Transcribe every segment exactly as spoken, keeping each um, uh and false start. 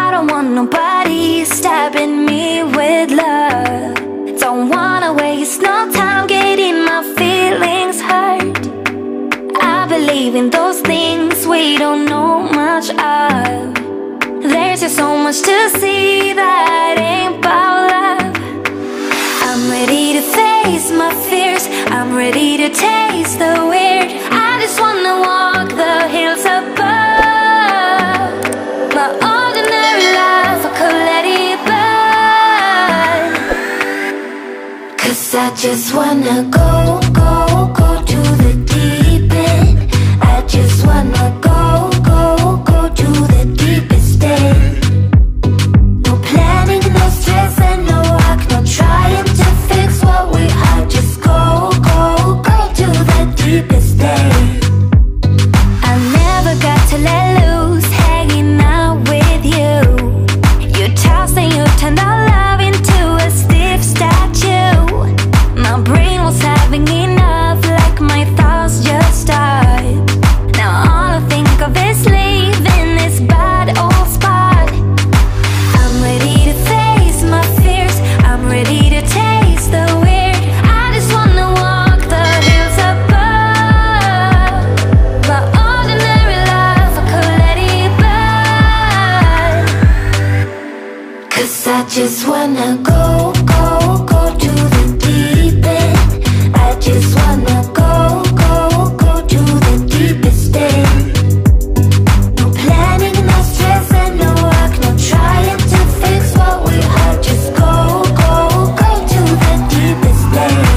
I don't want nobody stabbing me with love. Don't wanna waste no time getting my feelings hurt. I believe in those things we don't know much of. There's just so much to see that ain't about love. I'm ready to face my fears, I'm ready to taste the weird. I just wanna walk the hills above. My ordinary life, I could let it burn. Cause I just wanna go, go, go to the deep end. I just wanna go, go, go to the deepest end. No planning, no stress and no work, no trying to fix what we are. Just go, go, go to the deepest end. I never got to let loose, hanging out with you. You tossed and you turned our love into a stiff statue. My brain was having enough, like my thoughts just stopped. Now all I think of is leaving this bad old spot. I'm ready to face my fears, I'm ready to taste the weird. I just wanna walk the hills above. My ordinary life, I could let it burn. Cause I just wanna go, go, go to the deep end. I just wanna go, go, go to the deepest end. No planning, no stress and no work, no trying to fix what we are. Just go, go, go to the deepest end.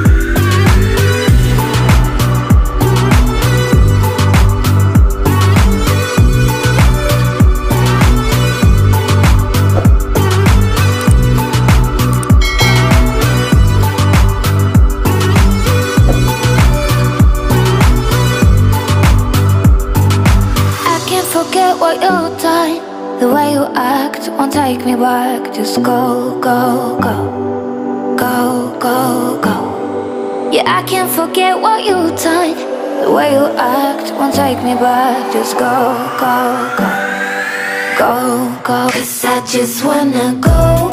I can't forget what you've done. The way you act won't take me back. Just go, go, go. Go, go, go. Yeah, I can't forget what you've done. The way you act won't take me back. Just go, go, go. Go, go. Cause I just wanna go.